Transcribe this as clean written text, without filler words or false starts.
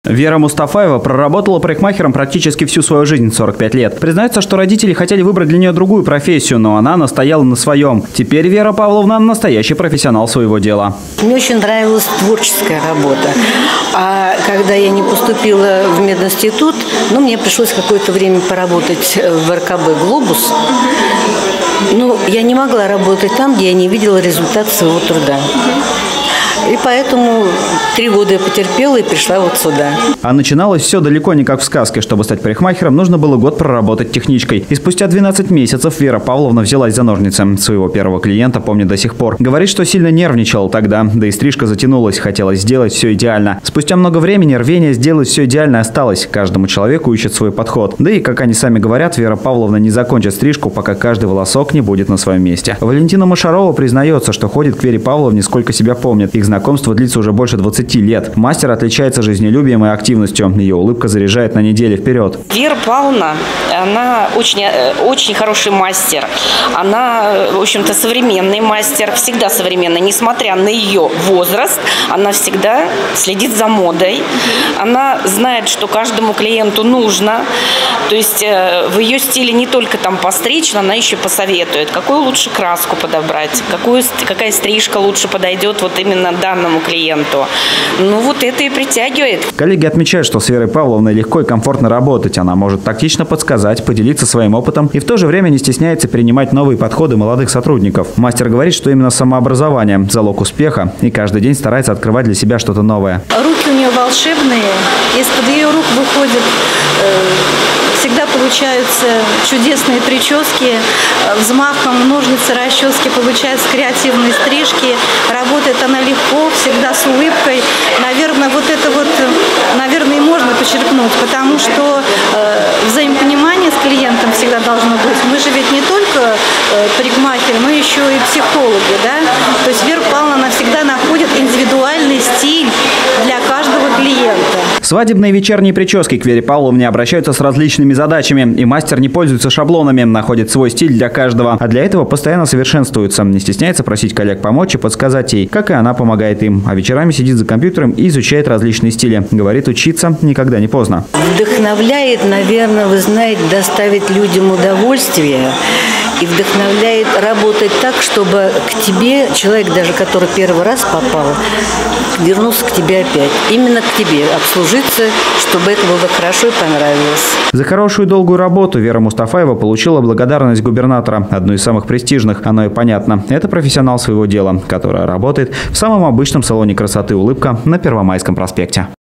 Вера Мустафаева проработала парикмахером практически всю свою жизнь, 45 лет. Признается, что родители хотели выбрать для нее другую профессию, но она настояла на своем. Теперь Вера Павловна – настоящий профессионал своего дела. Мне очень нравилась творческая работа. А когда я не поступила в мединститут, мне пришлось какое-то время поработать в РКБ «Глобус». Я не могла работать там, где я не видела результат своего труда. И поэтому 3 года я потерпела и пришла вот сюда. А начиналось все далеко не как в сказке. Чтобы стать парикмахером, нужно было год проработать техничкой. И спустя 12 месяцев Вера Павловна взялась за ножницы. Своего первого клиента помнит до сих пор. Говорит, что сильно нервничала тогда, да и стрижка затянулась. Хотелось сделать все идеально. Спустя много времени рвение сделать все идеально осталось. Каждому человеку ищет свой подход. Да и, как они сами говорят, Вера Павловна не закончит стрижку, пока каждый волосок не будет на своем месте. Валентина Машарова признается, что ходит к Вере Павловне сколько себя помнит. Их знакомство длится уже больше 20 лет. Мастер отличается жизнелюбием и активностью. Ее улыбка заряжает на неделю вперед. Вера Павловна, она очень хороший мастер. Она, в общем-то, современный мастер, всегда современный. Несмотря на ее возраст, она всегда следит за модой. Она знает, что каждому клиенту нужно. То есть в ее стиле не только там постричь, но она еще посоветует, какую лучше краску подобрать, какая стрижка лучше подойдет вот именно данному клиенту. Вот это и притягивает. Коллеги отмечают, что с Верой Павловной легко и комфортно работать. Она может тактично подсказать, поделиться своим опытом и в то же время не стесняется принимать новые подходы молодых сотрудников. Мастер говорит, что именно самообразование – залог успеха, и каждый день старается открывать для себя что-то новое. Руки у нее волшебные, из-под ее рук выходят всегда получаются чудесные прически, взмахом ножницы, расчески получаются креативные стрижки. Работает она легко, всегда с улыбкой. Наверное, наверное, и можно подчеркнуть, потому что взаимопонимание с клиентом всегда должно быть. Мы же ведь не только парикмахеры, мы еще и психологи, да? То есть Вера Павловна всегда находит индивидуальный стиль для каждого клиента. Свадебные вечерние прически к Вере Павловне обращаются с различными задачами, и мастер не пользуется шаблонами, находит свой стиль для каждого, а для этого постоянно совершенствуется, не стесняется просить коллег помочь и подсказать ей, как и она помогает им, а вечерами сидит за компьютером и изучает различные стили. Говорит, учиться никогда не поздно. Вдохновляет, наверное, вы знаете, доставить людям удовольствие. И вдохновляет работать так, чтобы к тебе, человек даже, который первый раз попал, вернулся к тебе опять. Именно к тебе обслужиться, чтобы это было хорошо и понравилось. За хорошую и долгую работу Вера Мустафаева получила благодарность губернатора, одну из самых престижных, оно и понятно. Это профессионал своего дела, которая работает в самом обычном салоне красоты «Улыбка» на Первомайском проспекте.